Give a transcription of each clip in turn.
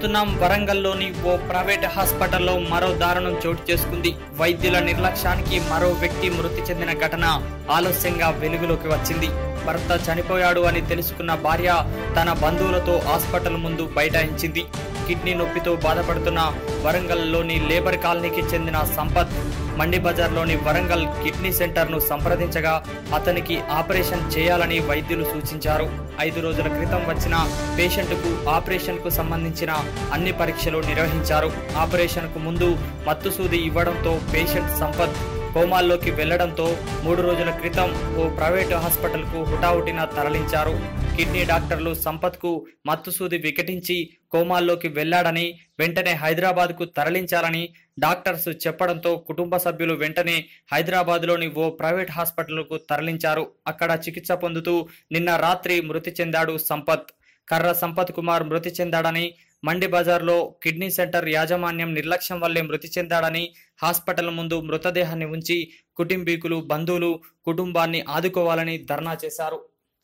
చూస్తున్నాం. వరంగల్లోని ఓ ప్రైవేట్ హాస్పిటల్లో మరో దారుణం చోటు చేసుకుంది. వైద్యుల నిర్లక్ష్యానికి మరో వ్యక్తి మృతి చెందిన ఘటన ఆలస్యంగా వెలుగులోకి వచ్చింది. భర్త చనిపోయాడు అని తెలుసుకున్న భార్య తన బంధువులతో హాస్పిటల్ ముందు బైఠాయించింది. కిడ్నీ నొప్పితో బాధపడుతున్న వరంగల్లోని లేబర్ కాలనీకి చెందిన సంపత్ మండి బజార్లోని వరంగల్ కిడ్నీ సెంటర్ను సంప్రదించగా అతనికి ఆపరేషన్ చేయాలని వైద్యులు సూచించారు. 5 రోజుల క్రితం వచ్చిన పేషెంట్కు ఆపరేషన్కు సంబంధించిన అన్ని పరీక్షలు నిర్వహించారు. ఆపరేషన్కు ముందు మత్తు సూది ఇవ్వడంతో పేషెంట్ సంపత్ కోమాల్లోకి వెళ్లడంతో 3 రోజుల క్రితం ఓ ప్రైవేటు హాస్పిటల్కు హుటాహుటిన తరలించారు. కిడ్నీ డాక్టర్లు సంపత్కు మత్తు సూది వికటించి కోమాల్లోకి వెళ్లాడని వెంటనే హైదరాబాద్కు తరలించాలని డాక్టర్స్ చెప్పడంతో కుటుంబ సభ్యులు వెంటనే హైదరాబాద్లోని ఓ ప్రైవేట్ హాస్పిటల్కు తరలించారు. అక్కడ చికిత్స పొందుతూ నిన్న రాత్రి మృతి చెందాడు సంపత్. కర్ర సంపత్ కుమార్ మృతి చెందాడని, మండి బజార్లో కిడ్నీ సెంటర్ యాజమాన్యం నిర్లక్ష్యం వల్లే మృతి చెందాడని హాస్పిటల్ ముందు మృతదేహాన్ని ఉంచి కుటుంబీకులు, బంధువులు కుటుంబాన్ని ఆదుకోవాలని ధర్నా చేశారు.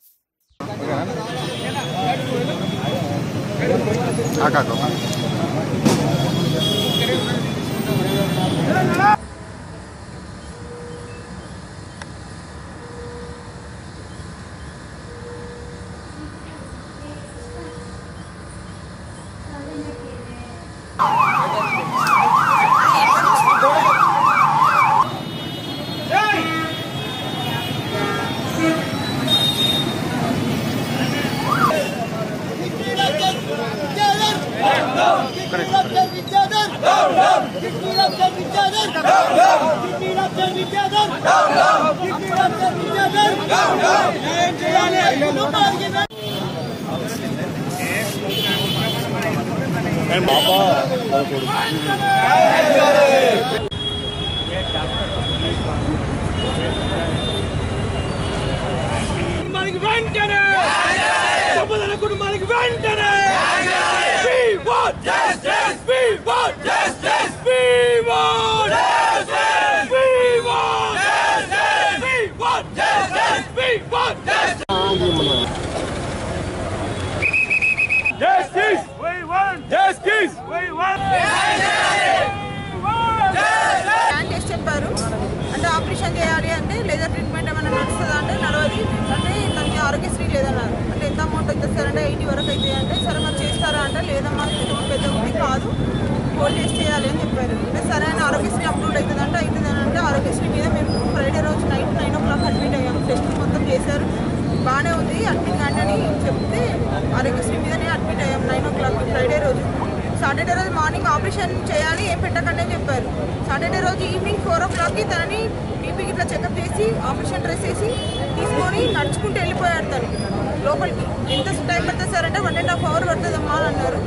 చెప్పారు అంటే ఆపరేషన్ చేయాలి అంటే లేజర్ ట్రీట్మెంట్ ఏమైనా నడుస్తుందా అంటే నడవది, అంటే దానికి ఆరోగ్యశ్రీ లేదన్నారు. అంటే ఎంత అమౌంట్ అవుతుంది సార్ అంటే 80 వరకు అయితే అంటే సరే మరి చేస్తారా అంటే లేదమ్మా పెద్ద ఉంది కాదు గోల్డ్ టెస్ట్ చేయాలి అని చెప్పారు. అంటే సరే అని ఆరోగ్యశ్రీ అప్రూవ్ అవుతుందంటే అవుతుందని అంటే ఆరోగ్యశ్రీ మీద మేము ఫ్రైడే రోజు నైట్ 9 o'clock అడ్మిట్ అయ్యాము. టెస్ట్ మొత్తం చేశారు, బాగానే ఉంది అడ్మిట్ కాండి అని చెప్తే ఆరోగ్యశ్రీ మీదనే అడ్మిట్ అయ్యాము 9 o'clock ఫ్రైడే రోజు. సాటర్డే రోజు మార్నింగ్ ఆపరేషన్ చేయాలి, ఏం పెట్టకండి అని చెప్పారు. సాటర్డే రోజు ఈవినింగ్ 4 o'clockకి తనని బీపీకి ఇట్లా చెకప్ చేసి ఆపరేషన్ డ్రెస్ వేసి తీసుకొని నడుచుకుంటూ వెళ్ళిపోయాడు తను లోపలికి. ఎంత టైం పడుతుంది సార్ అంటే 1.5 hour పడుతుందమ్మా అని అన్నారు.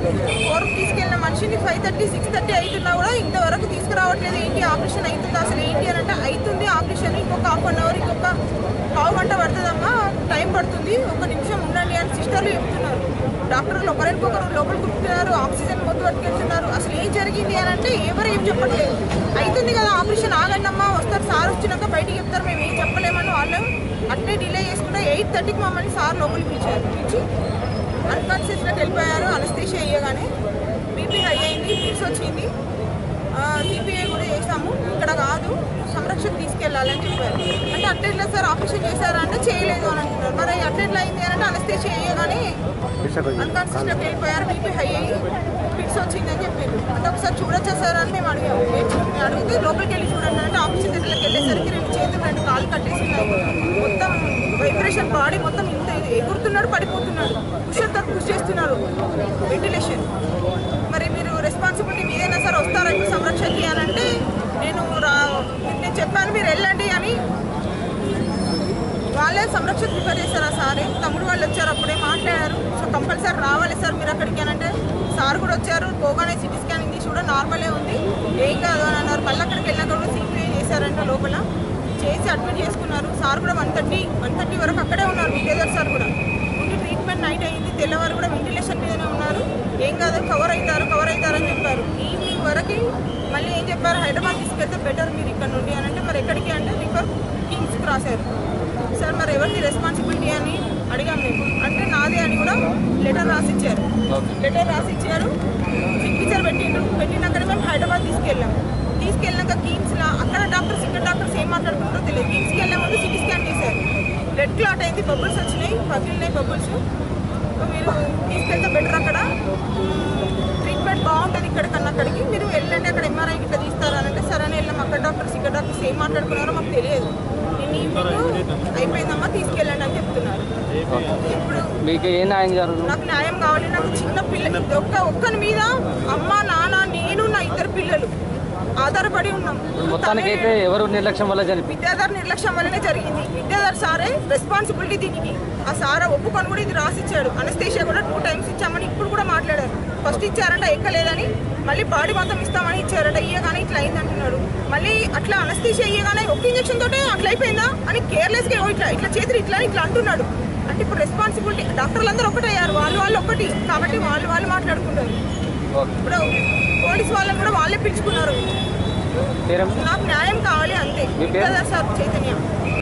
4కి తీసుకెళ్ళిన మనిషిని 5:30, 6:30 అవుతున్నా కూడా ఇంతవరకు తీసుకురావట్లేదు. ఏంటి ఆపరేషన్ అవుతుంది అసలు ఏంటి అని అంటే అవుతుంది ఆపరేషన్, ఇంకొక 1/2 hour ఇంకొక పావు గంట పడుతుందమ్మా, టైం పడుతుంది, 1 నిమిషం ఉండండి అని సిస్టర్లు చెప్తున్నారు. డాక్టర్లు ఒకరికొకరు లోపల కుట్టుతున్నారు, ఆక్సిజన్ మొత్తం పట్టుకెళ్తున్నారు. అసలు ఏం జరిగింది అని అంటే ఎవరు ఏం చెప్పట్లేదు. అవుతుంది కదా ఆపరేషన్ ఆగండి అమ్మా, వస్తారు సార్ వచ్చినాక బయటికి చెప్తారు, మేము ఏం చెప్పలేమని వాళ్ళు అట్లే డిలే చేసుకుంటే 8:30కి మమ్మల్ని సార్ లోపలికి పిలిచారు. పిలిచి అన్కాన్షియస్లోకి వెళ్ళిపోయారు. అనస్థీషియా అయ్యగానే బీపీ హై అయింది, ఫిట్స్ వచ్చింది, సిపిఐ కూడా చేసాము, ఇక్కడ కాదు సంరక్షణ తీసుకెళ్ళాలని చెప్పారు. అంటే అట్లెట్లా సార్ ఆపరేషన్ చేశారా అంటే చేయలేదు అని అంటున్నారు. మరి అట్లెట్లా అయింది అని అంటే అనస్థీషియా అయ్యగానే అన్కాన్షియస్లోకి వెళ్ళిపోయారు, బీపీ హై అయ్యి ఫిట్స్ వచ్చిందని చెప్పారు. అంటే ఒకసారి చూడొచ్చా సార్ అని మేము అడిగాము. అడిగితే లోపలికి వెళ్ళి చూడండి అంటే ఆపరేషన్ దగ్గరికి వెళ్ళేసరికి 2 చేతులు 2 కాళ్ళు కట్టేసినాయి, మొత్తం వైబ్రేషన్, బాడీ మొత్తం ఇంత ఎగురుతున్నాడు, పడిపోతున్నాడు, పుషర్తో పుష్ చేస్తున్నారు, వెంటిలేషన్. మరి మీరు రెస్పాన్సిబిలిటీ మీదైనా సార్ వస్తారా ఇప్పుడు సంరక్షణకి అని అంటే నేను చెప్పాను మీరు వెళ్ళండి అని. వాళ్ళే సంరక్షణ ప్రిపేర్ చేశారు. ఆ సారే తమ్ముడు వాళ్ళు వచ్చారు, అప్పుడే మాట్లాడారు. సో కంపల్సరీ రావాలి సార్ మీరు అక్కడికి అని అంటే సార్ కూడా వచ్చారు. పోగానే సిటీ స్కానింగ్ తీసి కూడా నార్మలే ఉంది, ఏం కాదు అని అన్నారు. మళ్ళీ అక్కడికి వెళ్ళాక కూడా సిపిఐ చేశారంట, లోపల చేసి అడ్మిట్ చేసుకున్నారు. సార్ కూడా 1:30 వరకు అక్కడే ఉన్నారు. విద్యాధర్ సార్ కూడా ఉండి ట్రీట్మెంట్ నైట్ అయింది, తెల్లవారు కూడా వెంటిలేషన్ మీదనే ఉన్నారు. ఏం కాదు కవర్ అవుతారని చెప్పారు. ఈవినింగ్ వరకు మళ్ళీ ఏం చెప్పారు, హైదరాబాద్ తీసుకెళ్తే బెటర్ మీరు ఇక్కడ నుండి అని అంటే మరి ఎక్కడికి అంటే రిఫర్ కిమ్స్కి రాశారు. సార్ మరి ఎవరిది రెస్పాన్సిబిలిటీ అని అడిగాము మేము. అంటే నాదే అని కూడా లెటర్ రాసిచ్చారు. సిగ్నేచర్ పెట్టినాకనే మేము హైదరాబాద్ తీసుకెళ్ళాక కిమ్స్లో అక్కడ డాక్టర్స్ ఇక్కడ డాక్టర్స్ ఏం మాట్లాడుకుంటారో తెలియదు. కిమ్స్కి వెళ్ళే ముందు సిటీ స్కాన్ చేశారు. రెడ్ క్లాట్ అయింది, బబుల్స్ వచ్చినాయి, పగిలినాయి బబుల్స్. మీరు తీసుకెళ్తే బెటర్, అక్కడ ట్రీట్మెంట్ బాగుంటుంది ఇక్కడ కన్నా అక్కడికి, మీరు వెళ్ళండి అక్కడ ఎంఆర్ఐ ఇట్లా తీస్తారు అని అంటే సరే వెళ్ళాం. అక్కడ డాక్టర్స్ ఇక్కడ డాక్టర్స్ ఏం మాట్లాడుకున్నారో మాకు తెలియదు. నేను ఈవినింగ్ అయిపోయిందమ్మా తీసుకెళ్ళండి అని చెప్తున్నారు. ఇప్పుడు మీకు ఏ న్యాయం జరుగుతుంది? నాకు న్యాయం కావాలి. నాకు చిన్న పిల్ల ఒక్కని మీద అమ్మ నాన్న నేను నా 2 పిల్లలు ఆధారపడి ఉన్నాం. మొత్తానికైతే ఎవరు నిర్లక్ష్యం వల్ల జరిగింది? విద్యాధర్ నిర్లక్ష్యం వల్లనే జరిగింది. విద్యాధర్ సారే రెస్పాన్సిబిలిటీ దీనికి. ఆ సార్ ఒప్పుకొని కూడా ఇది రాసిచ్చాడు. అనస్థేషియా కూడా 2 టైమ్స్ ఇచ్చామని ఇప్పుడు కూడా మాట్లాడారు. ఫస్ట్ ఇచ్చారంట ఎక్కలేదని, మళ్ళీ బాడీ మొత్తం ఇస్తామని ఇచ్చారట. ఇయ్యగానే ఇట్లా అయింది అంటున్నాడు. మళ్ళీ అట్లా అనస్థేషియా ఇయ్యగానే ఒక్క ఇంజక్షన్ తోటే అట్లా అయిపోయిందా అని కేర్లెస్గా ఇట్లా చేతులు ఇట్లా అంటున్నాడు. అంటే ఇప్పుడు రెస్పాన్సిబిలిటీ డాక్టర్లందరూ ఒకటయ్యారు, వాళ్ళు ఒకటి కాబట్టి వాళ్ళు మాట్లాడుకుంటారు. ఇప్పుడు పోలీస్ వాళ్ళని కూడా వాళ్ళే పిలుచుకున్నారు. నాకు న్యాయం కావాలి అంతే. సార్ చైతన్య.